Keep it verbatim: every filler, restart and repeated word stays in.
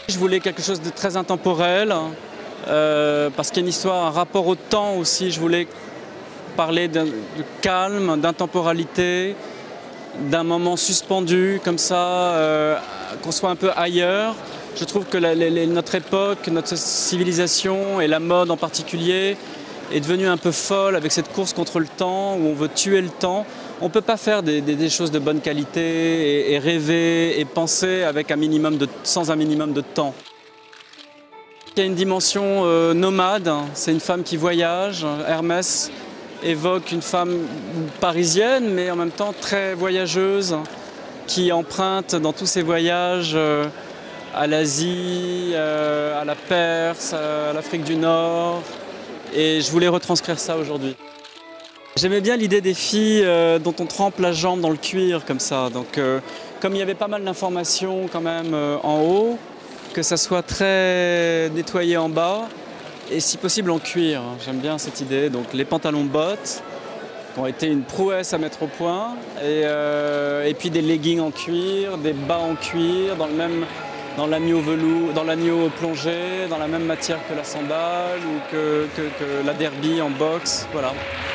Je voulais quelque chose de très intemporel, euh, parce qu'il y a une histoire, un rapport au temps aussi. Je voulais parler de calme, d'intemporalité, d'un moment suspendu comme ça, euh, qu'on soit un peu ailleurs. Je trouve que la, la, notre époque, notre civilisation et la mode en particulier est devenue un peu folle avec cette course contre le temps où on veut tuer le temps. On ne peut pas faire des, des, des choses de bonne qualité et, et rêver et penser avec un minimum de, sans un minimum de temps. Il y a une dimension euh, nomade, c'est une femme qui voyage. Hermès évoque une femme parisienne mais en même temps très voyageuse qui emprunte dans tous ses voyages euh, à l'Asie, euh, à la Perse, à l'Afrique du Nord. Et je voulais retranscrire ça aujourd'hui. J'aimais bien l'idée des filles euh, dont on trempe la jambe dans le cuir comme ça. Donc, euh, comme il y avait pas mal d'informations quand même euh, en haut, que ça soit très nettoyé en bas et si possible en cuir. J'aime bien cette idée. Donc les pantalons bottes qui ont été une prouesse à mettre au point et, euh, et puis des leggings en cuir, des bas en cuir dans le même dans l'agneau velours, dans l'agneau plongé, dans la même matière que la sandale ou que, que, que la derby en boxe, voilà.